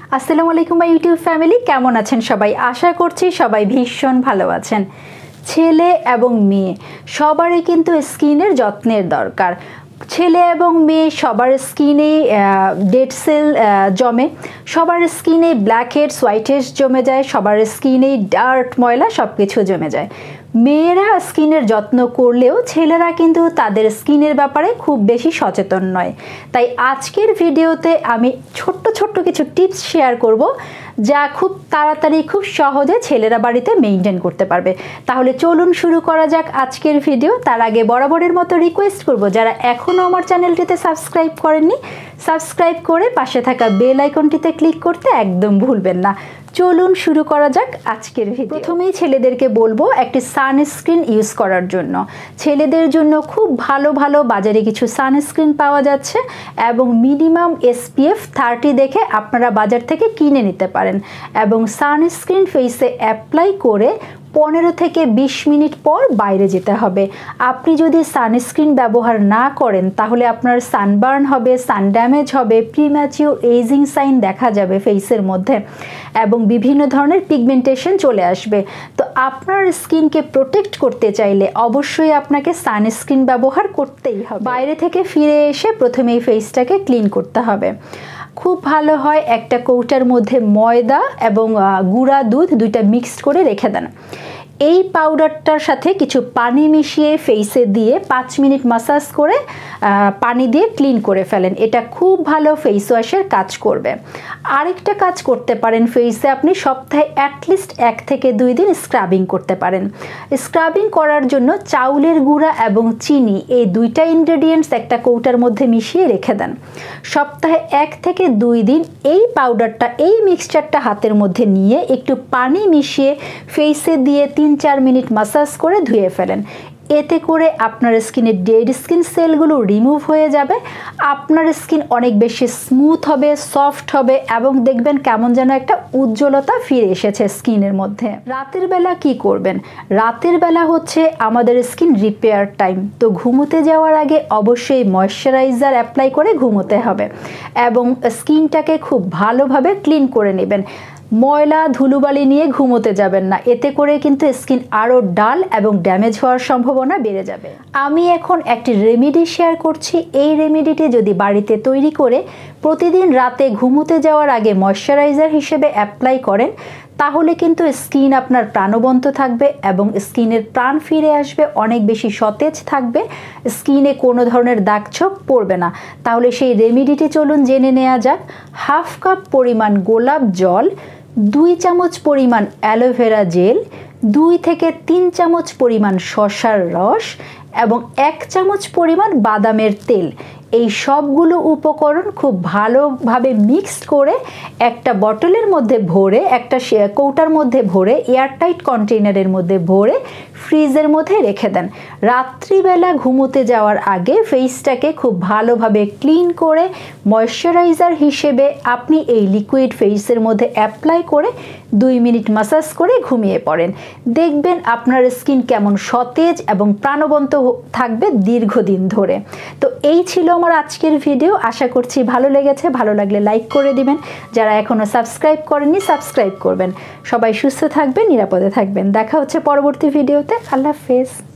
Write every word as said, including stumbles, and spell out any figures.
আসসালামু আলাইকুম my YouTube family, কেমন আছেন সবাই? আশা করছি সবাই ভীষণ ভালো আছেন। ছেলে এবং মেয়ে সবারই কিন্তু স্কিনের যত্নের দরকার। ছেলে এবং মেয়ে সবার স্কিনে ডেড সেল জমে, সবার স্কিনে ব্ল্যাক হেডস হোয়াইট হেডস জমে যায়, সবার স্কিনে ডার্ট ময়লা সব কিছু জমে যায়। মেয়েরা স্কিনের যত্ন করলেও ছেলেরা কিন্তু তাদের স্কিনের ব্যাপারে খুব বেশি সচেতন নয়। তাই আজকের ভিডিওতে আমি ছোট্ট ছোট্ট কিছু টিপস শেয়ার করব যা খুব তাড়াতাড়ি খুব সহজে ছেলেরা বাড়িতে মেইনটেইন করতে পারবে। তাহলে চলুন শুরু করা যাক আজকের ভিডিও। তার আগে বরাবরের মতো রিকোয়েস্ট করব, যারা এখনও আমার চ্যানেলটিতে সাবস্ক্রাইব করেননি, সাবস্ক্রাইব করে পাশে থাকা বেল আইকনটিতে ক্লিক করতে একদম ভুলবেন না। চলুন শুরু করা যাক আজকের ভিডিও। প্রথমেই ছেলেদেরকে বলবো একটি সানস্ক্রিন ইউজ করার জন্য। ছেলেদের জন্য খুব ভালো ভালো বাজারে কিছু সানস্ক্রিন পাওয়া যাচ্ছে এবং মিনিমাম এসপিএফ থার্টি দেখে আপনারা বাজার থেকে কিনে নিতে পারেন এবং সানস্ক্রিন ফেসে অ্যাপ্লাই করে পনেরো থেকে বিশ মিনিট পর বাইরে যেতে হবে। আপনি যদি সানস্ক্রিন ব্যবহার না করেন তাহলে আপনার সানবার্ন হবে, সান ড্যামেজ হবে, প্রিম্যাচিওর এজিং সাইন দেখা যাবে ফেসের মধ্যে এবং বিভিন্ন ধরনের পিগমেন্টেশন চলে আসবে। তো আপনার স্কিনকে প্রোটেক্ট করতে চাইলে অবশ্যই আপনাকে সানস্ক্রিন ব্যবহার করতেই হবে। বাইরে থেকে ফিরে এসে প্রথমে এই ফেসটাকে ক্লিন করতে হবে। খুব ভালো হয় একটা কৌটার মধ্যে ময়দা এবং গুঁড়া দুধ দুইটা মিক্সড করে রেখে দেন। এই পাউডারটার সাথে কিছু পানি মিশিয়ে ফেসে দিয়ে পাঁচ মিনিট মাসাজ করে পানি দিয়ে ক্লিন করে ফেলেন। এটা খুব ভালো ফেস ওয়াশের কাজ করবে। আরেকটা কাজ করতে পারেন, ফেসে আপনি সপ্তাহে অ্যাটলিস্ট এক থেকে দুই দিন স্ক্রাবিং করতে পারেন। স্ক্রাবিং করার জন্য চাউলের গুঁড়া এবং চিনি এই দুইটা ইনগ্রেডিয়েন্টস একটা কৌটার মধ্যে মিশিয়ে রেখে দেন। সপ্তাহে এক থেকে দুই দিন এই পাউডারটা এই মিক্সচারটা হাতের মধ্যে নিয়ে একটু পানি মিশিয়ে ফেসে দিয়ে তিন চার মিনিট মাসাজ করে ধুয়ে ফেলেন। এতে করে আপনার স্কিনের ডেড স্কিন সেলগুলো রিমুভ হয়ে যাবে, আপনার স্কিন অনেক বেশি স্মুথ হবে, সফট হবে এবং দেখবেন কেমন যেন একটা উজ্জ্বলতা ফিরে এসেছে স্কিনের মধ্যে। রাতের বেলা কি করবেন? রাতের বেলা হচ্ছে আমাদের স্কিন রিপেয়ার টাইম। তো ঘুমোতে যাওয়ার আগে অবশ্যই ময়শ্চারাইজার অ্যাপ্লাই করে ঘুমোতে হবে এবং স্কিনটাকে খুব ভালোভাবে ক্লিন করে নেবেন। ময়লা ধুলোবালি নিয়ে ঘুমোতে যাবেন না, এতে করে কিন্তু স্কিন আরও ডাল এবং ড্যামেজ হওয়ার সম্ভাবনা বেড়ে যাবে। আমি এখন একটি রেমেডি শেয়ার করছি। এই রেমেডিটি যদি বাড়িতে তৈরি করে প্রতিদিন রাতে ঘুমোতে যাওয়ার আগে ময়শ্চারাইজার হিসেবে অ্যাপ্লাই করেন তাহলে কিন্তু স্কিন আপনার প্রাণবন্ত থাকবে এবং স্কিনের প্রাণ ফিরে আসবে, অনেক বেশি সতেজ থাকবে, স্কিনে কোনো ধরনের দাগছোপ পড়বে না। তাহলে সেই রেমেডিটি চলুন জেনে নেওয়া যাক। হাফ কাপ পরিমাণ গোলাপ জল, দুই চামচ পরিমাণ অ্যালোভেরা জেল, দুই থেকে তিন চামচ পরিমাণ শসার রস এবং এক চামচ পরিমাণ বাদামের তেল, এই সবগুলো উপকরণ খুব ভালোভাবে মিক্সড করে একটা বটলের মধ্যে ভরে, একটা কৌটার মধ্যে ভরে, এয়ারটাইট কন্টেইনারের মধ্যে ভরে ফ্রিজের মধ্যে রেখে দেন। রাত্রিবেলা ঘুমোতে যাওয়ার আগে ফেসটাকে খুব ভালোভাবে ক্লিন করে ময়শ্চারাইজার হিসেবে আপনি এই লিকুইড ফেসের মধ্যে অ্যাপ্লাই করে দুই মিনিট মাসাজ করে ঘুমিয়ে পড়েন। দেখবেন আপনার স্কিন কেমন সতেজ এবং প্রাণবন্ত থাকবে দীর্ঘদিন ধরে। তো এই ছিল আমার আজকের ভিডিও। আশা করছি ভালো লেগেছে। ভালো লাগলে লাইক করে দিবেন। যারা এখনও সাবস্ক্রাইব করেননি সাবস্ক্রাইব করবেন। সবাই সুস্থ থাকবেন, নিরাপদে থাকবেন। দেখা হচ্ছে পরবর্তী ভিডিওতে। আল্লাহ হাফেজ।